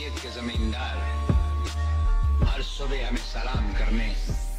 हैसियत के जमींदार हर सुबह हमें सलाम करने